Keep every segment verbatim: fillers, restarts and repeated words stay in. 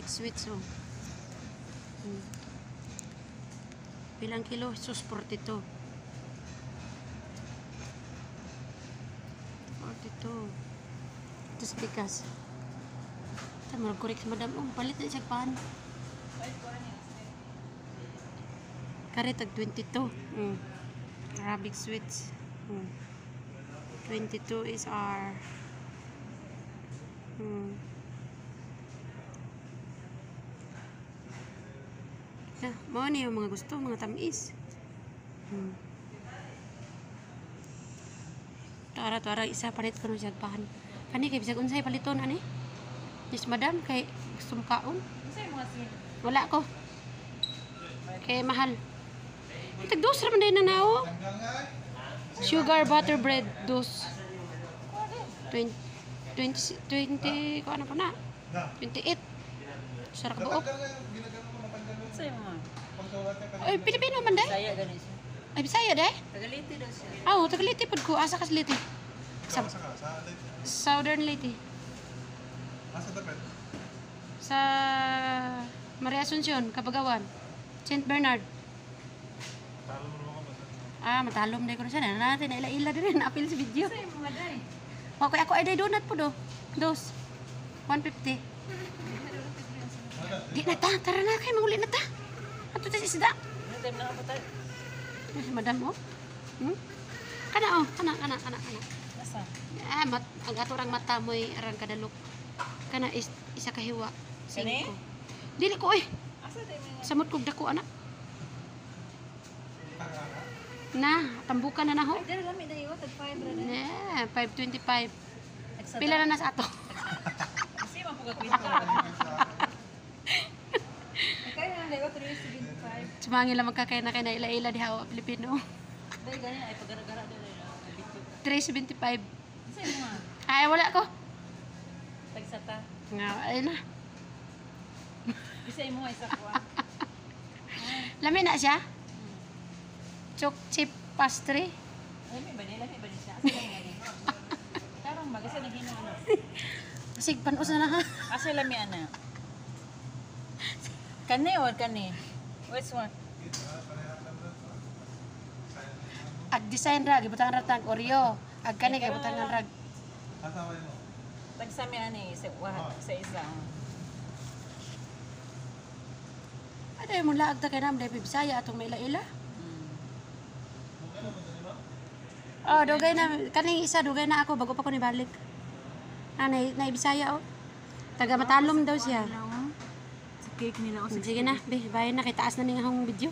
Arabic sweets, oh. Hmm. Bilang kilo? Sus, forty-two. forty-two. Ito sa pikas. Ito, marag korek sa madam. Oh, palit na siya pan. Kare, tag twenty-two. Hmm. Arabic sweets. Hmm. twenty-two is our... Hmm. Yeah, mau ni yung mga gusto, mga tamis. Hmm. Tara-tara isa palit ko na siya pahan. Kani kay bisag unsay paliton ani? Yes madam kay gusto mo kaon. Unsay mga sin? Wala ko. Kay mahal. Itag dos ra man day na nao. Sugar butter bread dos. twenty twenty twenty ko ano pa na? twenty-eight. Sarap buok. Unsay mga? Ay Pilipino man day. Saya gani siya. Ay Bisaya day. Tagaliti daw siya. Ah, oh, Tagaliti pud ko. Asa ka sa Liti? Sa Southern Liti. Asa dapat? Sa Maria Asuncion, Kabagawan. Saint Bernard. Talo mo naman ba? Ah, matalom day ko na siya. Natin na ila-ila din na apil sa video. Unsay mga day? Ako ako ay day donut po do. Dos. one fifty. Di na ta, tara na kay manguli na ta. Ato ta isda. Ano time na kapatay? Ay, madam oh. Hmm? Kana oh, kana kana kana kana. Nasa? Ah, mat ang aturang mata mo'y arang kadalok. Kana is isa ka hiwa. Kani? Cinco. Dili ko eh. Asa day mga? Samot kog dako anak. Na, tambukan na na ho. Ay, dara lami day wa tag five ra day. Ne, five twenty-five. Extra Pila na nas ato. Kasi man puga kwento ra. Kaya na day wa three seventy-five. Sumangil lang magkakay na kay na ila-ila diha o Pilipino. Day gani ay pagara-gara day na. three seventy-five. Unsay mga? Ay, wala ko. Tagsata. Nga, ay na. Bisay mo isa ko. Lami na siya. Choc chip pastry. Lami ba ni? Lami ba ni siya? Asa lami ani? Tarong ba kasi nagino ano? Sig panos na na ha. Asa lami ana? Kani or kani? Which one? Ag design rag, ibutang ratang Oreo. Ag kani kay butangan rag. Asa ba mo? Tagsami ani sa wa sa isa. Aday mo laag ta kay nam day Bisaya atong may ila-ila. Oh, dugay na kaning isa dugay na ako bago pa ko ni balik. Ah, na, na Bisaya oh. Taga Matalom daw siya. Sa cake nila o Sige na, be, bayan na kay taas na ning akong video.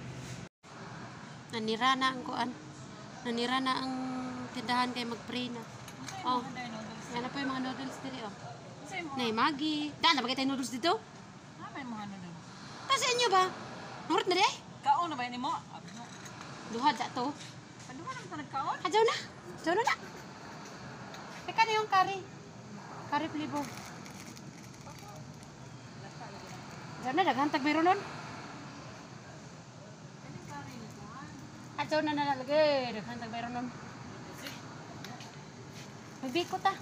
Nanira na ang kuan. Nanira na ang tindahan kay mag-pray na. Oh. Yan na po yung mga noodles dito oh. Nay Maggi. Dan, napagay tayo noodles dito? Ah, may mga ano doon. Ta sa inyo ba? Nurot na day? Kaon na ba ni mo? Duha da to. Ano ba nang nagkaon? Adyaw na. Adyaw na na. Teka na yung curry. Curry flavor. Adyaw na, daghang tag mayroon nun. Adyaw na nalalagay. Daghang tag mayroon nun. Magbiko ta.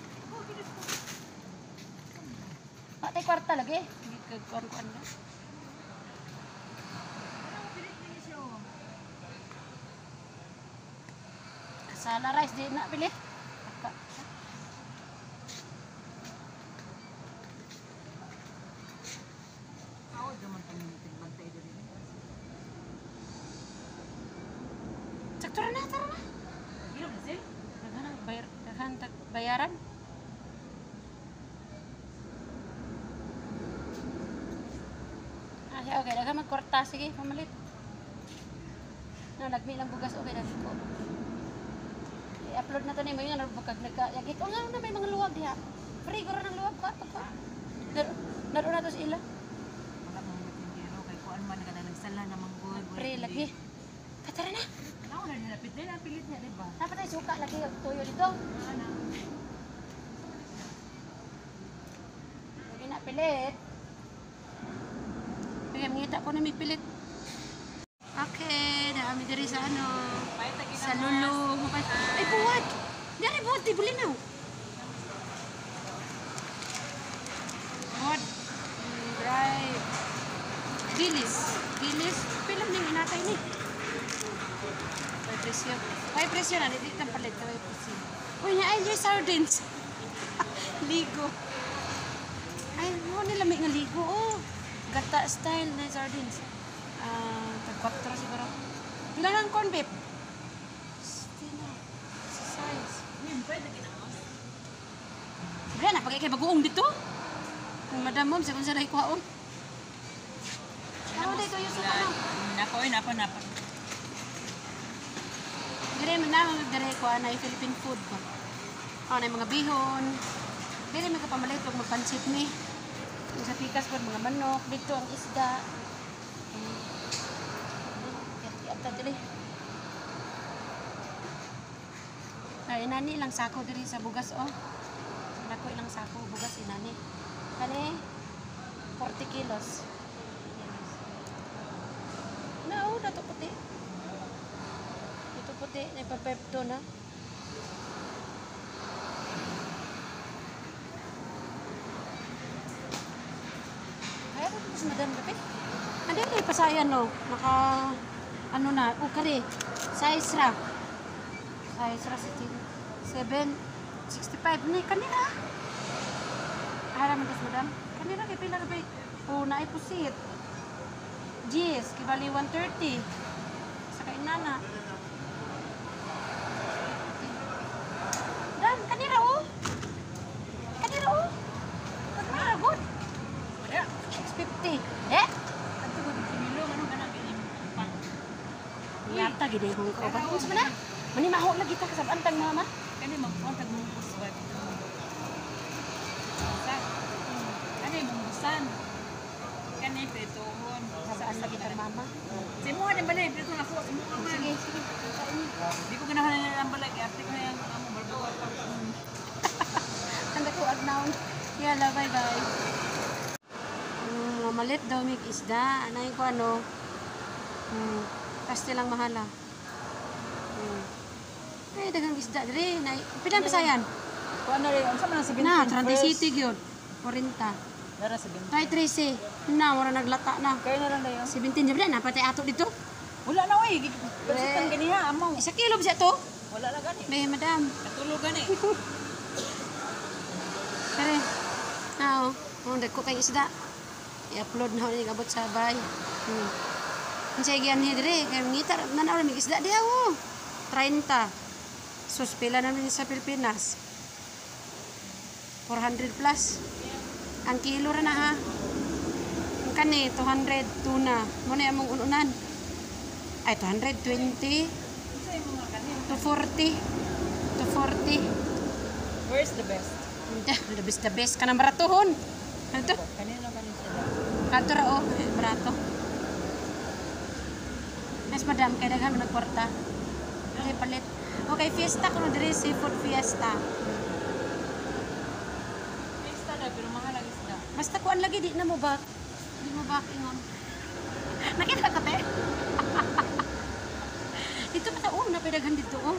Patay kwarta lagi. Hindi kagkuan-kuan na. Sala rice di na pilit. Ako naman kami tigbantay din. Sakto na, tara na. Gilo na sil? Daghang bayar, daghang tag bayaran. Ah, okay, daghang magkwarta sige, pamalit. Na nagmi lang bugas okay na ko. I-upload na to ni mo yun, nagpagkag nagkayagit. O nga na may mga luwag diha. Free ko rin ang luwag ka. Naro na to sa ila. Wala mong matindero kay kuan man ka na nagsala na manggoy. Free lagi. Katara na. Ako na nilapit din, ang pilit niya, di ba? Dapat ay suka lagi ang tuyo dito. Ano? Lagi na pilit. Kaya mangita po na may pilit. Okay, dami diri sa ano. Sa lulo. Ay, buwad! Dari buwad, di bulinaw. Buwad. natin ni. May presyo. May presyo na. Dito ang palit. May presyo. Uy, niya ay yung sardines. Ligo. Ay, mo nila may nga ligo. Oh, gata style na sardines. Ah, tag-quattro siguro. Pila ng corn beef? Stina. Sa size. Yung bread na ginamos. Wala na, pagkakay bagoong dito. Kung madam mom, sa kung sa dahi kuhaon. Ano dito yung suka na? Nako, ay, napa, napa. Dire man na dire ko na Philippine food ba. Oh, na mga bihon. Dire may kapamalit og magpansit ni. Sa pikas pod mga manok, dito ang isda. Ata dire. Ay nani lang sako diri sa bugas oh. Nako ilang sako bugas inani. Kani forty kilos. No, dato puti. Ito puti, nagpa-pepto na. Kaya ko mas madam kapit. Andi kay pasayan no. Naka ano na, o kare. Size ra. Size ra seven sixty-five ni kanina. Ara man tas madam. Kanina kay pila ra bay. O naay pusit. Yes, kibali one thirty. Sa kainana. Dan, kanira oh. Kanira oh. Kanira good. Wala. six fifty. Eh? Ato ko dito milong, ano ka na bilim? Yata gid mo ko ba? Unsa man na? Mani maho lagi ta kasabantang mama. Kani magkontag mo ko sa dito. Sa. Kani mong busan. Kani petohon. Kasabaan lagi ta mama. Si mo din balay, pero na ko, si mo man. Sige, sige. Di ko ganahan na lang balay, arte ko na yung amo barbawa pa. Tanda ko adnaon. Yala, bye bye. Mm, malit daw mig isda. Anay ko ano. Hmm. Kaste lang mahala. Hmm. Ay, dagang isda diri. Nay, pilan pa sayan? Ko ano rin, unsa man ang seventeen Na, Trante City gyud. forty. Dara seventeen. Try trece. Na, wala naglata na. Kaya na lang dayo. seventeen jud na patay ato dito. Wala na oy, pagsitan ganiha amo. Isa kilo ba to? Wala na gani. May madam. Katulog gani. Kare. Ah, oh, dagko kay isda. I-upload na ni abot sa bay. Hmm. Unsay gian ni dire kay ngitar nanaw mi isda dia oh. thirty. Sus pila na min sa Pilipinas. four hundred plus. Ang kilo ra na ha. Ang kani two hundred tuna. Mo na among ununan. Ay two hundred twenty Unsay mo nga kani? to forty. to forty. Where's the best? The best the best kanang baratohon. Ano to? Kanino kani sila? Kanto ra oh, eh, barato. Mas madam kay daghan man nagkwarta. Okay, palit. Okay, fiesta kuno diri seafood fiesta. Pista na pero mahal ang isda. Basta kuan lagi di na mo bak. Di mo bak ingon. Nakita ka te? Dito pa ta oh, napidaghan dito oh.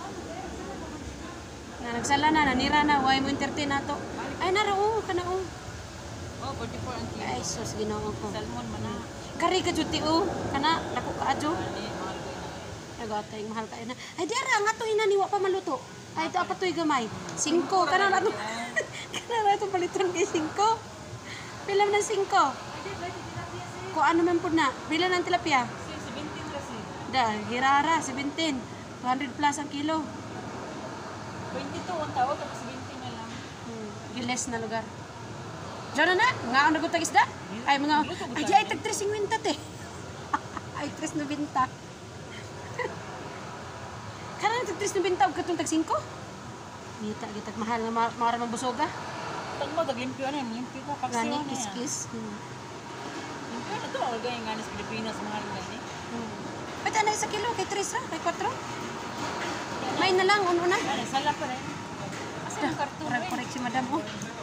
Na nagsala na nanira na why mo entertain nato. Ay nara oh, kana oh. Oh, forty-four ang kilo. Ay sus Ginoo ko. Salmon man na. Kari ka juti oh. Kana dako ka adyo. Ani mahal ko na. Nagatay mahal ka na. Ay dira nga to inaniwa pa maluto. Ay ito apat to'y gamay. Singko kana na to. Kana na to paliton kay singko. Pila man ng singko? Ko ano man pud na? Pila ng tilapia? seventeen kasi. Da, girara seventeen. two hundred plus ang kilo. twenty-two ang tao tapos seventeen na lang. Hmm, giles na lugar. Diyan na na, nga ang nagutag isda. Ay mga, ay di ay tag tres cincuenta te. Ay tres noventa. Kana tag tres noventa og katong tag cinco? Ngita gitag mahal na ma mara man busoga. Tag mo tag limpyo na, limpyo ko pag Gani siya na. kiskis. Hmm. Limpyo na to, all gaya nga sa Pilipinas mahal gani. Hmm. Pwede na isa kilo kay tres ra, kay four. May na lang una. Ano, sala pa rin. Asa yung karton Correct, rin? correct si madam mo.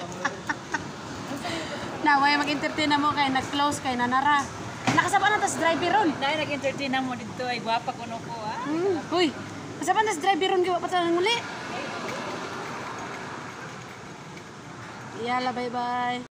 Na, way mag-entertain na mo kay nag-close kay nanara. Nakasaba na tas driver ron. Dahil nag-entertain na mo dito ay guwapa ko no ko ah. Hmm. Uy, kasaba na tas driver ron giwa pa sa nguli. Yala, bye-bye.